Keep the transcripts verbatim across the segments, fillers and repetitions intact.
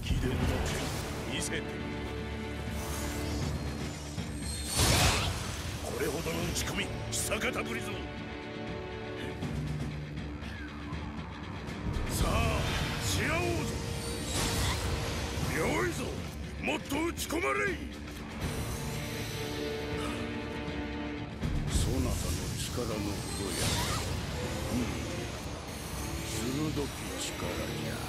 秘伝の剣見せてみよ。これほどの打ち込み久方ぶりぞ。さあし合おうぞ。よいぞ、もっと打ち込まれい。そなたの力のほどや、うん、鋭き力じゃ。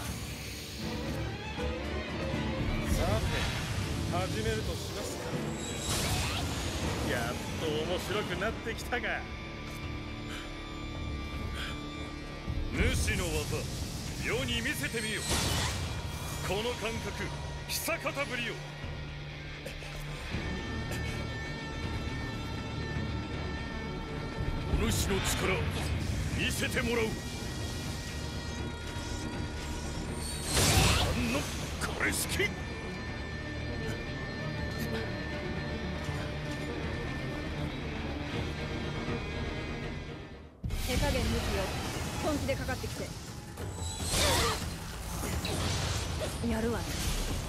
さて始めるとしますか。やっと面白くなってきたが、主の技世に見せてみよ。この感覚久方ぶりよ。 お主の力見せてもらう。あの枯れすき。 手加減抜きよ。本気でかかってきてやるわね。